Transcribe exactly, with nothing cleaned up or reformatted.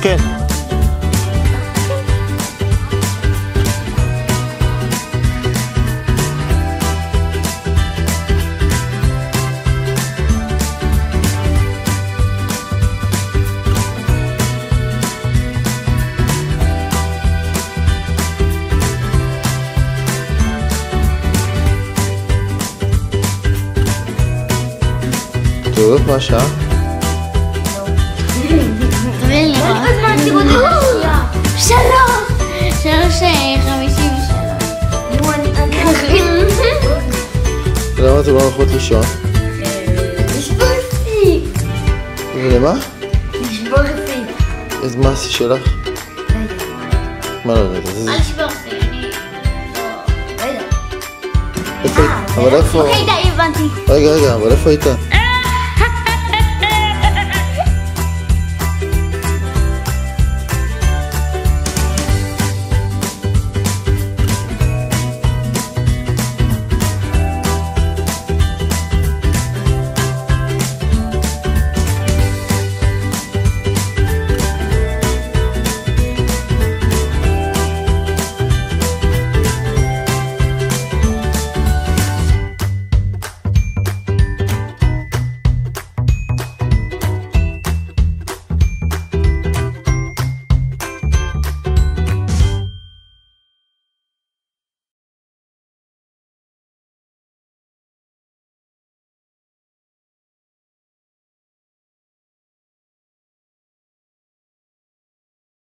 כן. טוב, מה השעה? תבין לי מה. אז מה תראו את השנייה? שלוש! שלוש חמישים ושלוש. למה אתם לא הולכות לישון? לשבור פיק. ולמה? לשבור פיק. אז מה השיא שלך? מה לא יודעת? אל תשבור פיק, אני... לא יודע. אבל איפה? אוקיי, די, הבנתי. רגע, רגע, אבל איפה הייתה?